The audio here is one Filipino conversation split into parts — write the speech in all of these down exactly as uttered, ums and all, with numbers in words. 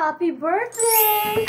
Happy birthday!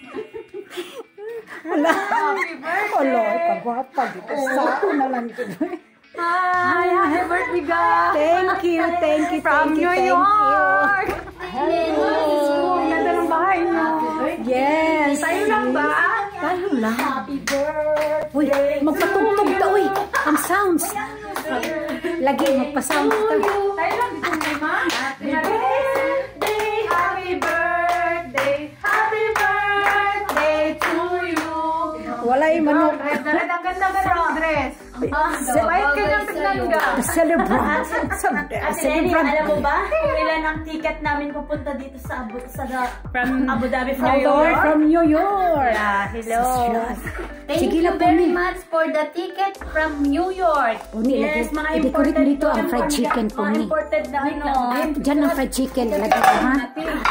Wala. Happy birthday! Wala, kagwapa. Dito sa ako na lang ito. Hi! Happy birthday, guys! Thank you, thank you, From thank you, New thank York! Hello! Ang ganda ng bahay niyo. Yes! Tayo lang ba? Tayo lang. Happy birthday! Uy, magpatugtog ka, uy! Ang sounds! Lagi, magpa-sounds ka. Tayo lang dito, Mima. Happy birthday! Happy birthday! Happy birthday to you! Wala yung manok. Red na red. Ang ganda ng dress. Bayad ka ng pinangga. Celebrate. Ate Lenny, alam mo ba kung ilan ang ticket namin pupunta dito sa Abu, sa da, from Abu Dhabi from New York? From New York. Yeah, hello. Thank Sige you lang, very Puni. much for the ticket from New York. Puni, Yes, lagi- mga i-decorate imported dito ang to- fried chicken, mga Puni. imported na ano. Diyan ang fried chicken. Lagi ko, ha?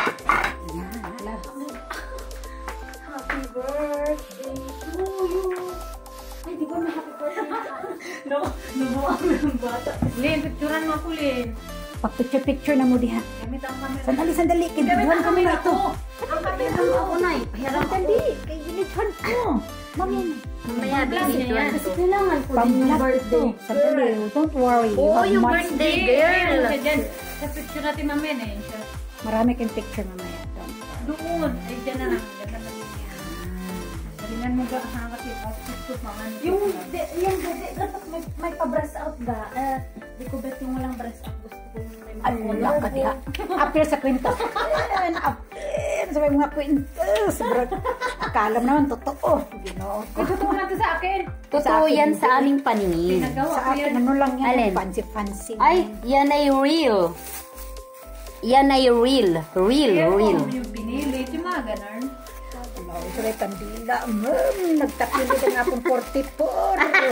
Happy birthday to you. Ay, di ba na happy birthday? No, nabuwang ng bata. Lin, picturean mo ako, Lin. Pag-picture-picture na mo diha. Gamit ang camera. Sandali, sandali. Kinuhan kami na ito. Ang kamera mo ako na eh. Sandali. Kay ginithan ko. Mami. Mamaya, baby, yan. Kasi kailangan ko din yung Pamlat ito. birthday. Sandali. Don't worry. You Oo, have yung much- birthday girl. Ayun, dyan. Sa picture natin mamaya na yun. siya. Marami kang picture mamaya. Don't worry. Doon. Ay, dyan na lang. Ganda na yun. Salingan mo ga, ha, kasi outfit ko, mga ano. Yung, di, yung, di, dapat may, may pa-breast out ba? Uh, di ko bet yung walang breast out. Gusto ko yung may Ay, wala ka diha. Appear sa kwento. Ayan, appear sa may mga kwento. Sobrang akala mo naman, totoo. Ginoo ko. Ito totoo natin sa akin. Totoo Sa akin, yan hindi. sa aming paningin. Nagawa Sa ko akin, yan. ano lang yan. Alin? Fancy-fancy. Ay, yan ay real. Yan ay real. Real, Kaya real. kung yung binili, yung mga ganun. Ano, ito rin tandila. Mmm, nagtapilid ang akong forty-four.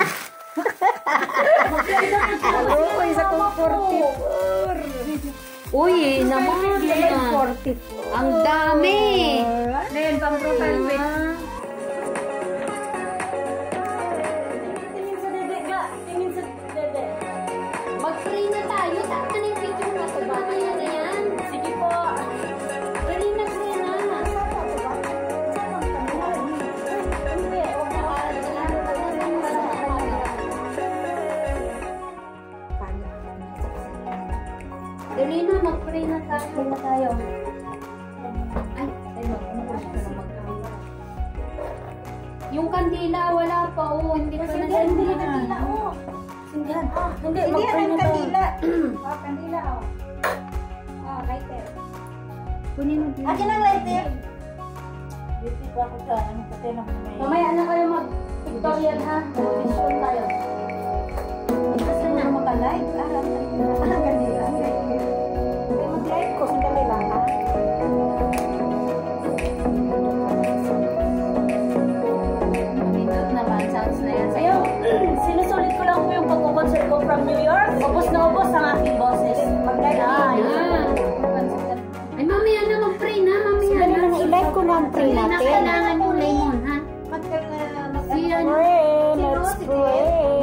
Alo, isa kong forty-four. Uy, naman. forty-four. Ang dami. Lin, pang profile pic. Tingin sa dede ka. Tingin sa dede. Mag-pray na tayo. Saan ka na yung picture na sa bata na yan? Sige po. Pray na, pray na. Hindi. Dali na, mag-pray na tayo. Pray na tayo. Ay, ayun. Ano ba siya na mag-pray? Yung kandila, wala pa. Oh, hindi pa na. Hindi na kandila. Oh. Hindi. Ah, hindi. Hindi Mag-pray yan na ang tayo. kandila. Oh, kandila, oh. Oh, lighter. Kunin mo. Akin ang lighter. Dito pa ako sa ano kasi na may... Mamaya na kayo mag-pictorial ha. Mag-vision tayo. Kasi na maka-light. Ah, ang kandila. Okay, mag-light ko. Sandali lang, ha? Pindot naman. Sounds na yan. Ayun, sinusulit ko lang po yung pag-concert ko from New York. Ubus na ubus ang aking boses. Mag-light na. Ay, mamaya na mag-pray na. Mamaya Sandali na. lang, i-light ko na ang pray Hindi na natin. kailangan yung lemon ha. Let's pray. Let's pray.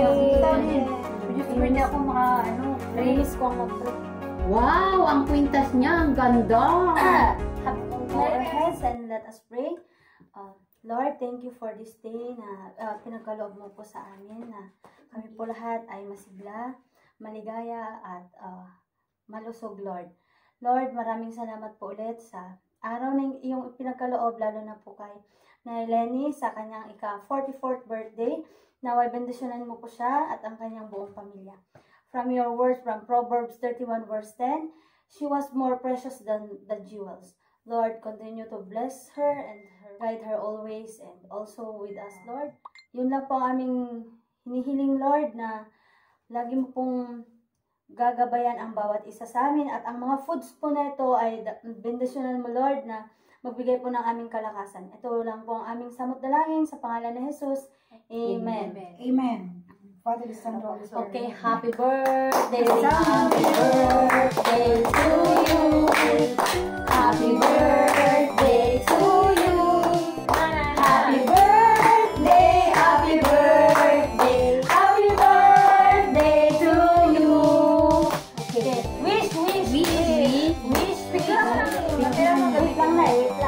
Hindi ako maka, ano, release ko ang mag-pray. Wow! Ang kwintas niya, ang ganda! Bow our heads and let us pray. Uh, Lord, thank you for this day na uh, pinagkaloob mo po sa amin na kami po lahat ay masigla, maligaya at uh, malusog, Lord. Lord, maraming salamat po ulit sa araw na iyong pinagkaloob, lalo na po kay na Lenny sa kanyang ika-forty-fourth birthday. Naway bendisyonan mo po siya at ang kanyang buong pamilya. From your words from Proverbs thirty-one verse ten, she was more precious than the jewels. Lord, continue to bless her and her, guide her always and also with us, Lord. Yun lang po ang aming hinihiling, Lord, na lagi mo pong gagabayan ang bawat isa sa amin at ang mga foods po na ito ay bendisyonan mo, Lord, na magbigay po ng aming kalakasan. Ito lang po ang aming samot dalangin sa pangalan ni Jesus. Amen. Amen. Father, the Son, and the Holy Spirit. Okay, happy birthday, happy birthday to you. Happy birthday to you. Happy birthday, happy birthday, happy birthday to you. Okay, wish, wish, wish, wish, wish. Picture mo, picture mo, gawin lang na eh.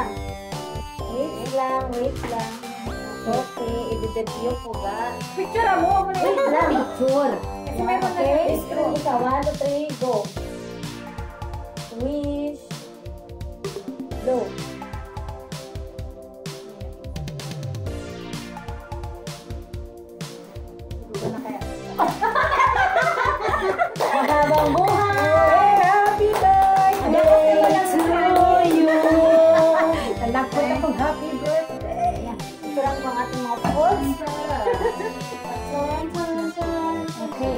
lang, wait lang. Okay, i-video ko ba? Picture mo. Wait lang. Picture. Kasi meron na Okay, yung screen ikaw. One, two, three, go. Wish. Go. Mahabang buhay! Happy birthday to you! Talakot akong happy birthday. Ito lang ang ating mga pods. Okay.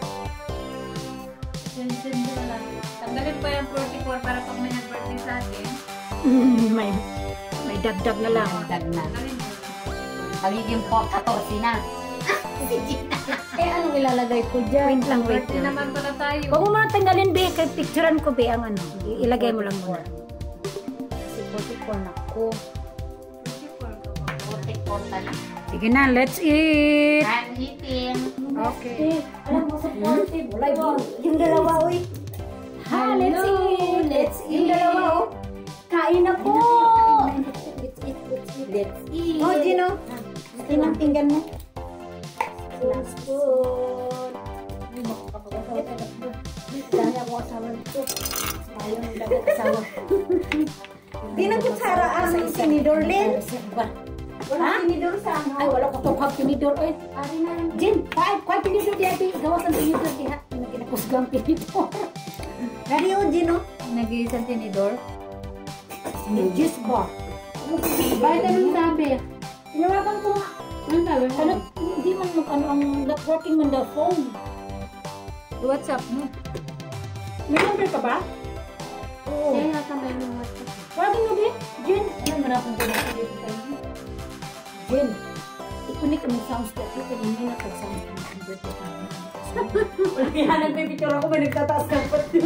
Send-send mo na lang. Tanggalin ko yung forty-four para pag may nag-birthday sa atin. Mm, may, may dagdag na lang. Dag na. Tanggalin mo. Magiging fourteen na. Eh, anong ilalagay ko dyan? Wait lang, wait Birthday lang. naman pala tayo. Huwag mo muna tanggalin, be. Kaya picturean ko, be, ang ano. I- Ilagay mo lang muna. Kasi forty-four na ko. forty-four ka ba? forty-four na. Sige na, let's eat! I'm eating. Okay. Alam mo, supportive. Wala yun. Yung dalawa, uy. Ha, let's eat. Let's eat. Yung dalawa, oh. Kain na po. Let's eat, let's eat. Let's eat. Oh, Gino. Tinang pinggan mo. Spoon, spoon. Ay, makakapagod. Dahil ako asawa nito. Ayaw ng dagat asawa. Di ng kutsara ah, sa isinidor, Lin. Wala tinidor sa ano. Ay, wala ko tukap tinidor. Ay, Ari na lang. Jin, kahit kahit tinidor diya, be. Gawas ang tinidor diya. Pinakusgang tinidor. Kari o, Gino. Nag-iisang tinidor. Just ba? Bakit anong sabi? Tinawagan ko nga. Anong sabi? Ano, hindi man mag ano ang not working on the phone. WhatsApp mo. May number ka ba? Oo. Kaya yata may mga WhatsApp. Tawagin mo din. Jen, alam mo na kung gano'n dito tayo. Jen, ikunik kami sounds ka. Ito kami hindi na pag-sound ka ng birthday ka. Wala kaya nagpipicture ako, may nagtataas ng pati.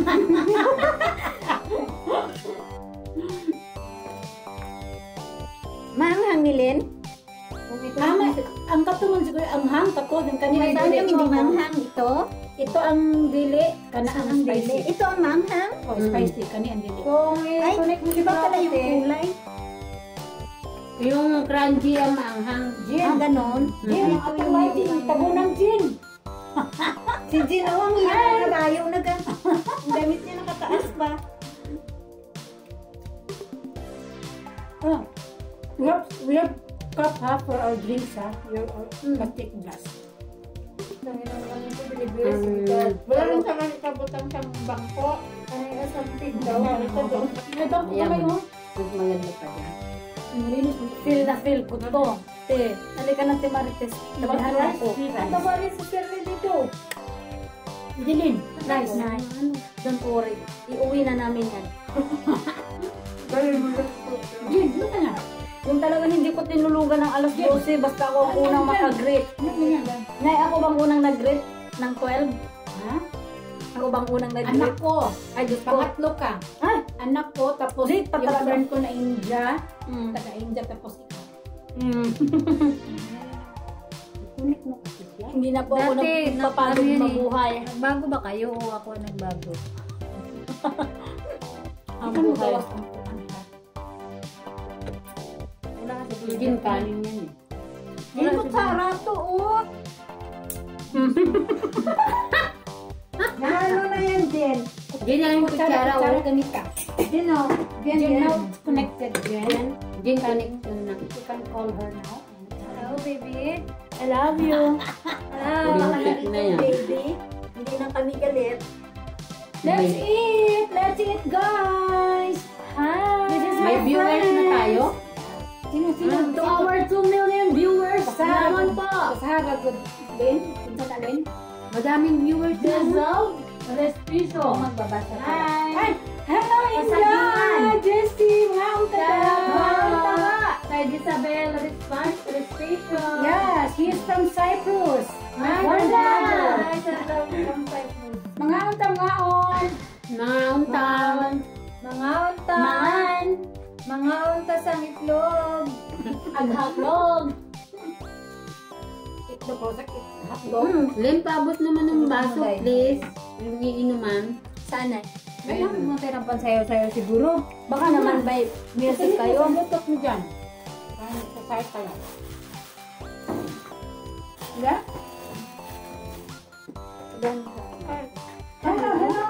Maanghang ni Lynn? Ama, ang katungan siguro, ang hang kato, yung kanina Saan dili. yung hindi manghang ito? Ito ang dili, kana ang Ang spicy. dili. Ito ang manghang? Oh, spicy, kani ang dili. Kung Ay, i-connect mo di ba pala yung kulay? yung crunchy ang maanghang. Ah, ganon. Jin, ang atang may din, tagunang Jin. Si Jin, oh, ang yan. Nagayaw na ga. Ang damit niya nakataas ba? Ah, we have, we have cup ha for our drinks ha. Your uh, plastic glass. Wala rin sa mga kabutang sa bangko. Ano yung something daw. Ano ito daw. May bangko ka kayo? Mas maganda pa dyan. Nilinis mo. Feel na feel ko to. Te, halika na te Marites. Tabihan mo ako. Ito ba rin si Shirley dito? Dilin. Nice. Nice. Don't worry. Iuwi na namin yan. Jin, ano ka na? Yung talagang hindi ko tinulugan ng alas dose, basta ako ang unang makag-greet. Nay, ako bang unang nag-greet ng twelve? Ha? Ako bang unang Anak nag-greet? ko. Ay, Diyos ko. Pangatlo ka. Ay, Anak ko, tapos Great pa yung talaga. friend ko na India. Mm. Taga-India, tapos ikaw. Mm. Hindi na po ako Dati, nagpapagod ano yun eh. mabuhay. Nagbago ba kayo o ako ang nagbago? Ang Ikaw buhay. magawas ang puan ka. Wala kasi Hindi kanin yan eh. Hindi ko tsara to, oh. Ano na yan, Jen? Diyan lang yung Kutsara, kutsara. kutsara, oh. ganita. Jen, oh. Jen, Jen, Jen. now it's connected. Jen. Diyan connection na. You can call her now. Hello, baby. I love you. Hello. Ulit na yan. Baby. Hindi na kami galit. Let's eat! Let's eat, guys! Hi! This is May viewers na tayo? Sino, sino? To our two million viewers. Pasaha Naman po. Pasaha ko. Lin? Punta na, Lin? Madaming viewers na. Result? Respiso. Magbabasa tayo. Hi. Hi! Hello, India! Pasahingan. Jessie! Wow, Wow. Kay Isabel Response Respiso. Yes, he is from Cyprus. Hi, Wanda! Hi, Mga untang-ngaon. Mga untang. Mga unta. Man. Mga unta sa itlog. Aghatlog. Itlog ko sa hotdog. Hmm. Len, paabot naman ng baso, please. Yung iinuman. Sana. Ayun, mo tayo ng pansayaw-sayaw siguro. Baka naman by music kayo. Lutok mo dyan. Sa side ka lang. Wala? Hello, hello.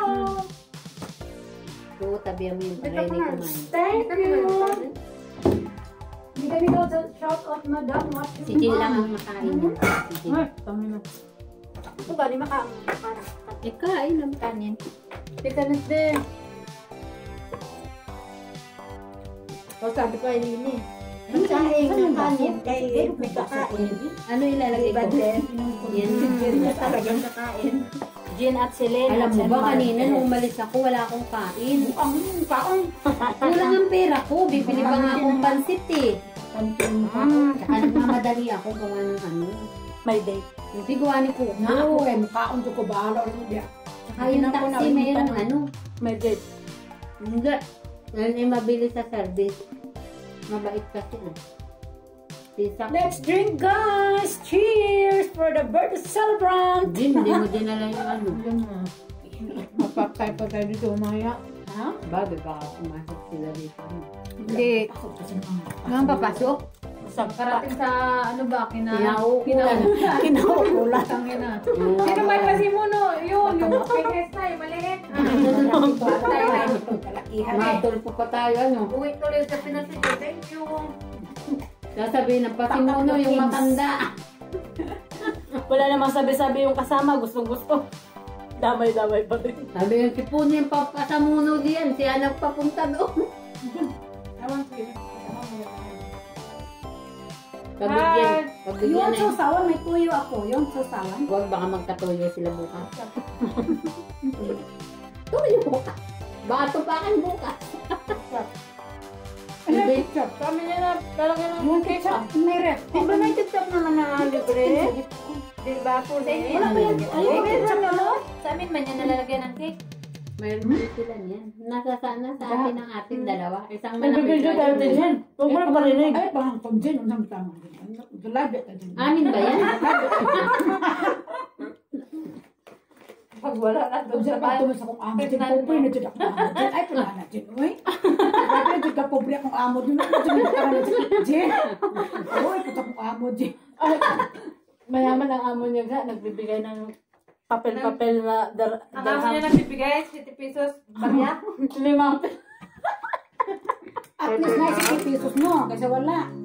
Oo, tabi mo yung para hindi kumain. Thank you. Hindi kami daw sa shout out, madam. Si Jill lang ang makain niya. Si Jill. Ay, tama na. Ito ba, di makain? Eh, kain ng kanin. Teka na din. O, sabi ko ay Lini. Ang saing ng kanin, kay may kakain. Ano ilalagay ko? Yan. Talagang kakain. Jean at Celine. Alam mo ba, kanina nung umalis ako, wala akong kain. Ang kaon. Kulang ang pera ko. Bibili pa nga akong pansit eh. Tsaka nagmamadali ako gawa ng ano. May date. Hindi gawa ni Kuko. Na ako kay mukhaon ko bahala rin niya. Tsaka yung taxi, mayroong ano. May date. Hindi. Ngayon ay mabilis sa service. Mabait kasi na. Sisak. Let's drink, guys! Cheers for the birthday celebrant! Jim, hindi mo dinala yung ano. Mapapay pa tayo dito, Maya. Ha? Ba, baka pumasok sila dito. Hindi. Ngayon papasok? Parating sa ano ba? Kina... Kinauulan. Kinauulan. Tangina. Sino ba yung pasimuno? Yun, yung P S na, yung maliit. Matulpo pa tayo, ano? Uwi tuloy sa pinasito. Thank you. Sasabihin ng pasimuno yung matanda. Wala namang sabi-sabi yung kasama. Gustong-gusto. Damay-damay pa rin. Sabi yung kipuno yung papasamuno diyan. Siya nagpapunta doon. Ewan ko yun. Pabigyan. Pabigyan Yung na yun. susawan, may tuyo ako. Yung susawan. Huwag baka magkatuloy sila bukas. Tuloy bukas. Baka tupakan bukas. Ano yung ketchup? Kami niya na talaga ng Yung ketchup, may ref. Di ba may ketchup naman na libre? Di ba po din? Wala ba yan? Ay, Ay, may ketchup naman? Sa amin man yan nalalagyan ng cake. Mayroon din sila niyan. Nasa sana sa atin ang ating dalawa. Isang Nagbibidyo tayo din malaki. yan. Huwag mo na parinig. Ay, parang kung dyan, unang tama din. Galabit na din. Amin ba yan? Pag wala na doon Kung sa saan pa bahay. tumas akong amo dyan, pobre na dyan akong amo dyan. Ay, pala na dyan, uy. Grabe na dyan ka, pobre akong amo dyan. Ano dyan, nagkakaroon na dyan, dyan. Uy, kat akong amo dyan. Mayaman ang amo niya nga. Nagbibigay ng papel-papel na dar Ang amo niya nagbibigay, fifty pesos. Barya? Lima. At least na isip pesos mo, kasi wala.